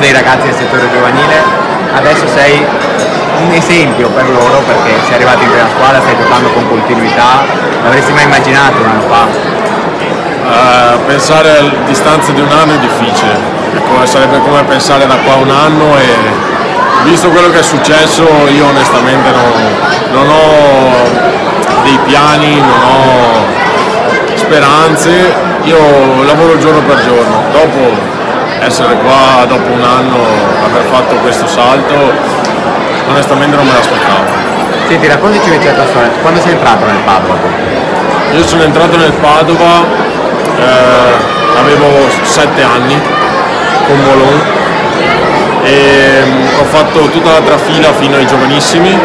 dei ragazzi del settore giovanile, adesso sei un esempio per loro perché sei arrivato in prima squadra, stai giocando con continuità. L'avresti mai immaginato un anno fa? Pensare a distanza di un anno è difficile, sarebbe come pensare da qua a un anno, e visto quello che è successo io onestamente non ho dei piani, non ho speranze, io lavoro giorno per giorno. Dopo essere qua dopo un anno, aver fatto questo salto, onestamente non me l'aspettavo. Senti, raccontaci invece la tua storia, quando sei entrato nel Padova? Io sono entrato nel Padova, avevo 7 anni con Bologna e ho fatto tutta la trafila fino ai giovanissimi,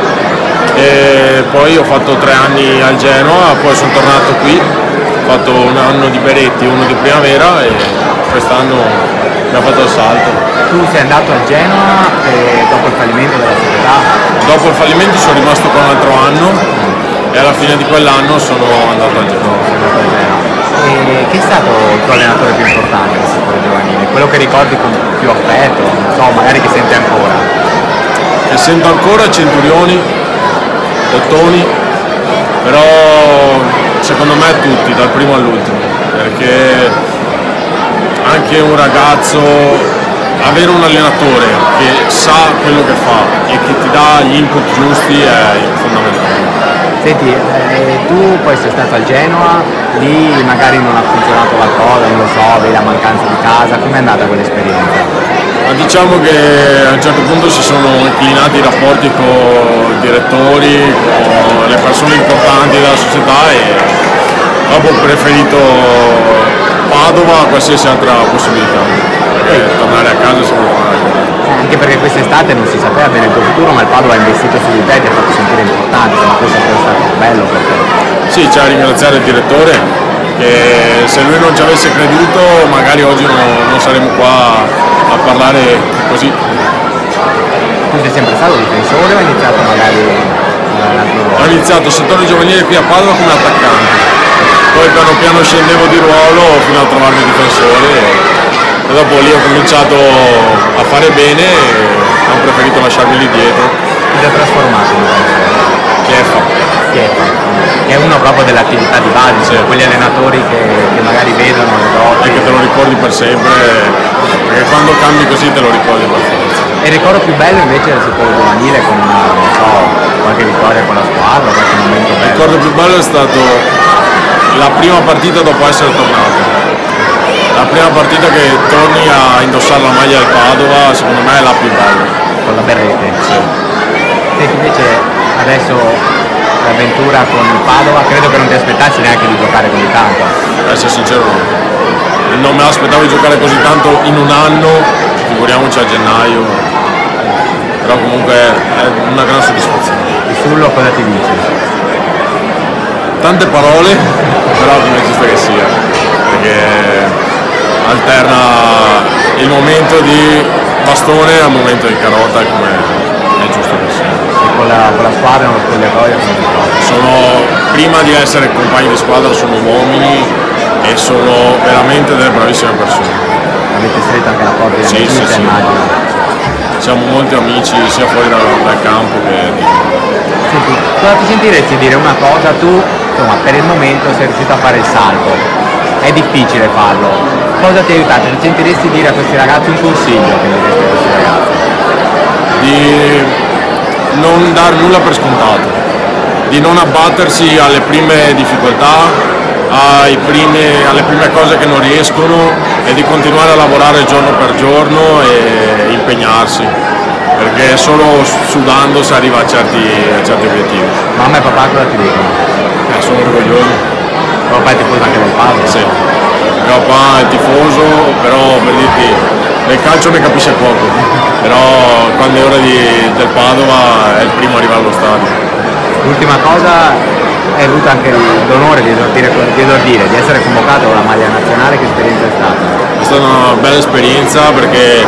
e poi ho fatto 3 anni al Genoa, poi sono tornato qui, ho fatto un anno di Beretti, uno di Primavera, e quest'anno abbiamo fatto il salto. Tu sei andato al Genoa dopo il fallimento della società? Dopo il fallimento sono rimasto qua un altro anno e alla fine di quell'anno sono andato al Genoa. E chi è stato il tuo allenatore più importante nel settore giovanile? Quello che ricordi con più affetto, non so, magari che senti ancora? Che sento ancora Centurioni, Ottoni, però secondo me tutti, dal primo all'ultimo, perché anche un ragazzo, avere un allenatore che sa quello che fa e che ti dà gli input giusti è fondamentale. Senti, tu poi sei stato al Genoa, lì magari non ha funzionato qualcosa, non lo so, vedi la mancanza di casa, com'è andata quell'esperienza? Ma diciamo che a un certo punto si sono inclinati i rapporti con i direttori, con le persone importanti della società, e dopo ho preferito Padova a qualsiasi altra possibilità, perché tornare a casa si può fare. Anche perché quest'estate non si sapeva bene il tuo futuro, ma il Padova ha investito su di te e ti ha fatto sentire importante, ma questo è stato bello per te. Sì, c'è da ringraziare il direttore, che se lui non ci avesse creduto magari oggi non saremmo qua a parlare così. Tu sei sempre stato difensore o hai iniziato magari l'altro ruolo? Ho iniziato il settore giovanile qui a Padova come attaccante, poi piano piano scendevo di ruolo fino a trovarmi difensore, e dopo lì ho cominciato a fare bene e ho preferito lasciarmi lì dietro. Ti sei trasformato in difensore? Chieffa. Che è uno proprio dell'attività di base, sì. Quegli allenatori che magari vedono le cose. E che te lo ricordi per sempre, perché quando cambi così te lo ricordi per forza. E il ricordo più bello invece del settore giovanile, con non so, qualche vittoria con la squadra, qualche momento bello. Il ricordo più bello è stato la prima partita dopo essere tornato. La prima partita che torni a indossare la maglia del Padova, secondo me è la più bella. Con la Berrete? Sì. Senti, invece adesso l'avventura con il Padova, credo che non ti aspettassi neanche di giocare così tanto. Per essere sincero non me l'aspettavo di giocare così tanto in un anno, figuriamoci a gennaio, però comunque è una gran soddisfazione. Il Sullo cosa ti dice? Tante parole, però come è giusto che sia, perché alterna il momento di bastone al momento di carota, come è giusto che sia. E con la squadra nello spogliatoio come ti trovi? Prima di essere compagni di squadra sono uomini e sono veramente delle bravissime persone. Avete stretto anche la porta di amicizia, sì. immagino. Siamo molti amici sia fuori dal campo che dentro. Senti, cosa ti sentiresti dire una cosa, tu insomma per il momento sei riuscito a fare il salto, è difficile farlo, cosa ti ha aiutato? Ti sentiresti dire a questi ragazzi un consiglio che diresti a questi ragazzi? Di non dar nulla per scontato, di non abbattersi alle prime difficoltà, alle prime cose che non riescono, e di continuare a lavorare giorno per giorno e impegnarsi, perché solo sudando si arriva a certi obiettivi. Mamma e papà cosa ti dicono? Sono orgogliosi. Papà è tifoso anche del Padova? Sì, mio papà è tifoso, però per dirti, del calcio ne capisce poco, però quando è ora del Padova è il primo a arrivare allo stadio. L'ultima cosa, hai avuto anche l'onore di esordire, di essere convocato con la maglia nazionale, che esperienza è stata? È stata una bella esperienza perché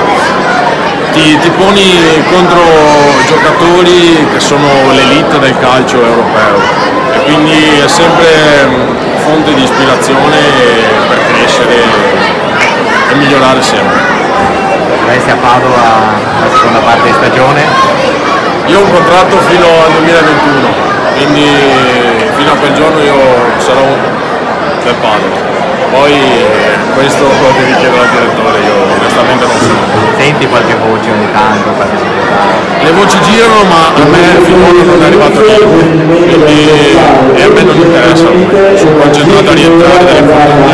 ti poni contro giocatori che sono l'elite del calcio europeo, e quindi è sempre fonte di ispirazione per crescere e migliorare sempre. resti a Padova la seconda parte di stagione? Io ho un contratto fino al 2021, quindi fino a quel giorno io sarò del Padova. Poi questo lo devi chiedere al direttore, io onestamente non so. Senti qualche voce ogni tanto, qualche società? Le voci girano, ma a me finora non è arrivato niente, quindi e a me non interessa, sono concentrato a rientrare dall'infortunio